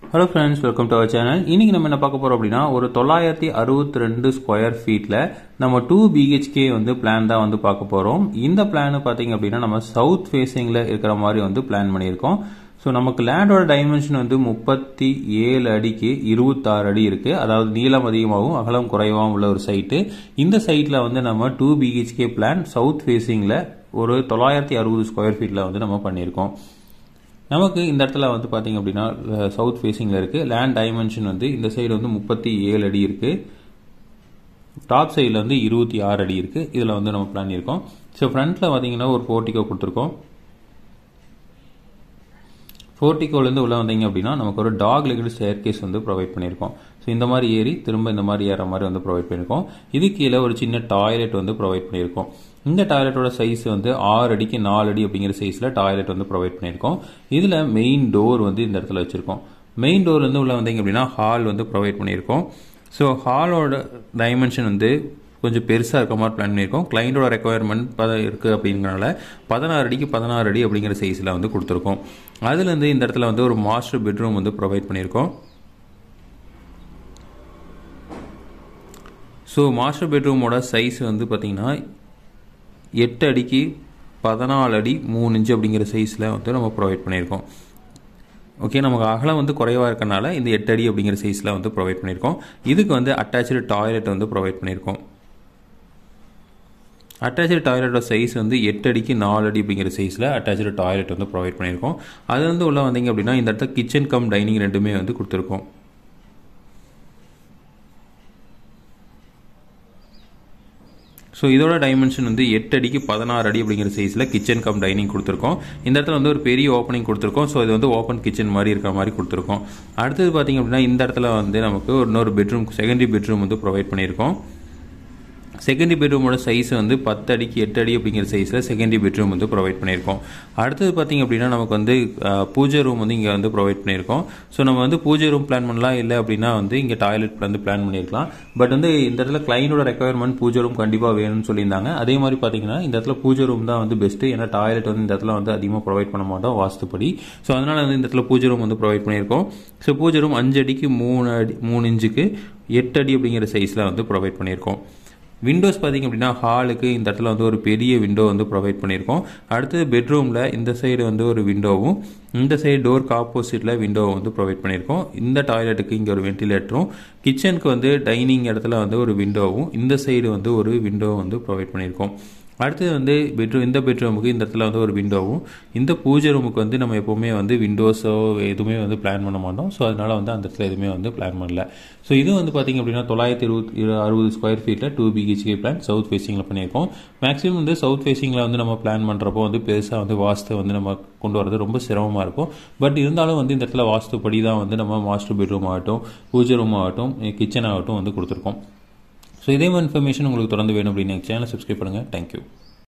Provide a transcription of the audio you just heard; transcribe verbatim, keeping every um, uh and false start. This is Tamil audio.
Hello friends, welcome to our channel. இன்னைக்கு நம்ம என்ன பார்க்க போறோம் அப்படினா ஒரு தொள்ளாயிரத்து அறுபத்தி இரண்டு ஸ்கொயர் ஃபீட்ல நம்ம two B H K வந்து பிளான் தான் வந்து பார்க்க போறோம். இந்த பிளான் பாத்தீங்க அப்படினா நம்ம சவுத் ஃபேசிங்ல இருக்கிற மாதிரி வந்து பிளான் பண்ணியிருக்கோம். சோ நமக்கு லேண்டோட டைமென்ஷன் வந்து முப்பத்தி ஏழு அடிக்கு இருபத்தி ஆறு அடி இருக்கு. அதாவது நீளம் அதிகமாகவும் அகலம் குறைவாகவும் உள்ள ஒரு சைட். இந்த சைட்ல வந்து நம்ம two B H K plan south ஃபேசிங்ல ஒரு தொள்ளாயிரத்து அறுபது ஸ்கொயர் ஃபீட்ல வந்து நம்ம பண்ணியிருக்கோம். நமக்கு இந்த இடத்துல வந்து பாத்தீங்க அப்படினா சவுத் ஃபேசிங்ல இருக்கு. லேண்ட் டைமென்ஷன் வந்து இந்த சைடு வந்து முப்பத்தி ஏழு அடி இருக்கு. டாப் சைடுல வந்து இருபத்தி ஆறு அடி இருக்கு. இதுல வந்து நம்ம பிளான் பண்ணியிருக்கோம். சோ ஃப்ரண்ட்ல பாத்தீங்கன்னா ஒரு போர்டிகோ கொடுத்திருக்கோம். போர்டிகோல இருந்து உள்ள வந்தீங்க அப்படினா நமக்கு ஒரு டாக் லெக்டு ஸ்டேர்கேஸ் வந்து ப்ரொவைட் பண்ணியிருக்கோம். சோ இந்த மாதிரி ஏறி திரும்ப இந்த மாதிரி ஏற மாதிரி வந்து ப்ரொவைட் பண்ணியிருக்கோம். இது கீழே ஒரு சின்ன டாய்லெட் வந்து ப்ரொவைட் பண்ணியிருக்கோம். இந்த டாய்லெட்டோட சைஸ் வந்து ஆறு அடிக்கு நாலு அடி அப்படிங்கிற சைஸ்ல டாய்லெட் வந்து ப்ரொவைட் பண்ணியிருக்கோம். இதுல மெயின் டோர் வந்து இந்த இடத்துல வச்சிருக்கோம். மெயின் டோர் வந்து உள்ள வந்தீங்க அப்படின்னா ஹால் வந்து ப்ரொவைட் பண்ணியிருக்கோம். ஸோ ஹாலோட டைமென்ஷன் வந்து கொஞ்சம் பெருசாக இருக்க மாதிரி பிளான் பண்ணியிருக்கோம். கிளைண்டோட ரெக்குவயர்மெண்ட் இருக்குது அப்படிங்கிறனால பதினாறு அடிக்கு பதினாறு அடி அப்படிங்கிற சைஸில் வந்து கொடுத்துருக்கோம். அதுலேருந்து இந்த இடத்துல வந்து ஒரு மாஸ்டர் பெட்ரூம் வந்து ப்ரொவைட் பண்ணியிருக்கோம். ஸோ மாஸ்டர் பெட்ரூமோட சைஸ் வந்து பார்த்தீங்கன்னா எட்டு அடிக்கு பதினாலு அடி மூணு இன்ச்சு அப்படிங்கிற சைஸில் வந்து நம்ம ப்ரொவைட் பண்ணியிருக்கோம். ஓகே, நமக்கு அகலம் வந்து குறைவாக இருக்கனால இந்த எட்டு அடி அப்படிங்கிற சைஸில் வந்து ப்ரொவைட் பண்ணியிருக்கோம். இதுக்கு வந்து அட்டாச்சு டாய்லெட் வந்து ப்ரொவைட் பண்ணியிருக்கோம். அட்டாச்சு டாய்லெட்டோட சைஸ் வந்து எட்டு அடிக்கு நாலு அடி அப்படிங்கிற சைஸில் அட்டாச்சு டாய்லெட் வந்து ப்ரொவைட் பண்ணியிருக்கோம். அது வந்து உள்ள வந்தீங்க அப்படின்னா இந்த இடத்துல கிச்சன் கம் டைனிங் ரெண்டுமே வந்து கொடுத்துருக்கோம். ஸோ இதோட டைமென்ஷன் வந்து எட்டு அடிக்கு பதினாறு அடி அப்படிங்கிற சைஸில் கிச்சன் கம் டைனிங் கொடுத்துருக்கோம். இந்த இடத்துல வந்து ஒரு பெரிய ஓப்பனிங் கொடுத்துருக்கோம். ஸோ இது வந்து ஓப்பன் கிச்சன் மாதிரி இருக்கிற மாதிரி கொடுத்துருக்கோம். அடுத்தது பார்த்தீங்க அப்படின்னா இந்த இடத்துல வந்து நமக்கு இன்னொரு பெட்ரூம் செகண்டரி பெட்ரூம் வந்து ப்ரொவைட் பண்ணியிருக்கோம். செகண்டரி பெட்ரூமோட சைஸ் வந்து பத்து அடிக்கு எட்டு அடி அப்படிங்கிற சைஸில் செகண்டரி பெட்ரூம் வந்து ப்ரொவைட் பண்ணியிருக்கோம். அடுத்தது பார்த்தீங்க அப்படின்னா நமக்கு வந்து பூஜை ரூம் வந்து இங்கே வந்து ப்ரொவைட் பண்ணியிருக்கோம். ஸோ நம்ம வந்து பூஜை ரூம் பிளான் பண்ணலாம், இல்லை அப்படின்னா வந்து இங்கே டாய்லெட் வந்து பிளான் பண்ணியிருக்கலாம். பட் வந்து இந்த இடத்துல கிளைண்டோட ரெக்குவயர்மெண்ட் பூஜை ரூம் கண்டிப்பாக வேணும்னு சொல்லியிருந்தாங்க. அதே மாதிரி பார்த்தீங்கன்னா இந்த இடத்துல பூஜை ரூம் தான் வந்து பெஸ்ட்டு. ஏன்னா டாய்லெட் வந்து இந்த இடத்துல வந்து அதிகமாக ப்ரொவைட் பண்ண மாட்டோம் வாஸ்துப்படி. ஸோ அதனால வந்து இந்த இடத்துல பூஜை ரூம் வந்து ப்ரொவைட் பண்ணியிருக்கோம். ஸோ பூஜை ரூம் அஞ்சு அடிக்கு மூணு அடி மூணு இன்ச்சுக்கு எட்டு அடி அப்படிங்கிற சைஸில் வந்து ப்ரொவைட் பண்ணியிருக்கோம். விண்டோஸ் பார்த்தீங்க அப்படின்னா ஹாலுக்கு இந்த இடத்துல வந்து ஒரு பெரிய விண்டோ வந்து ப்ரொவைட் பண்ணியிருக்கோம். அடுத்தது பெட்ரூமில் இந்த சைடு வந்து ஒரு விண்டோவும் இந்த சைடு டோருக்கு ஆப்போசிட்டில் விண்டோவும் வந்து ப்ரொவைட் பண்ணியிருக்கோம். இந்த டாய்லெட்டுக்கு இங்கே ஒரு வென்டிலேட்டரும், கிச்சனுக்கு வந்து டைனிங் இடத்துல வந்து ஒரு விண்டோவும், இந்த சைடு வந்து ஒரு விண்டோ வந்து ப்ரொவைட் பண்ணியிருக்கோம். அடுத்தது வந்து பெட்ரூம் இந்த பெட்ரூமுக்கு இந்த இடத்துல வந்து ஒரு விண்டோவும், இந்த பூஜை ரூமுக்கு வந்து நம்ம எப்போவுமே வந்து விண்டோஸோ எதுவுமே வந்து பிளான் பண்ண மாட்டோம். ஸோ அதனால வந்து அந்த இடத்துல எதுவுமே வந்து பிளான் பண்ணல. ஸோ இது வந்து பார்த்தீங்க அப்படின்னா தொள்ளாயிரத்தி இருபத்தி அறுபது ஸ்கொயர் ஃபீட்டில் two B H K plan south ஃபேசிங்கில் பண்ணியிருக்கோம். மேக்ஸிமம் வந்து சவுத் ஃபேசிங்கில் வந்து நம்ம பிளான் பண்ணுறப்போ வந்து பெருசாக வந்து வாஸ்து வந்து நம்ம கொண்டு வரது ரொம்ப சிரமமாக இருக்கும். பட் இருந்தாலும் வந்து இந்த இடத்துல வாஸ்துப்படி தான் வந்து நம்ம மாஸ்டர் பெட்ரூம் ஆகட்டும், பூஜை ரூம் ஆகட்டும், கிச்சன் ஆகட்டும் வந்து கொடுத்துருக்கோம். ஸோ இதே மாதிரி இன்ஃபர்மேஷன் உங்களுக்கு தொடர்ந்து வேணும் அப்படின்னு சேனலை சப்ஸ்கிரைப் பண்ணுங்கள். தேங்க்யூ.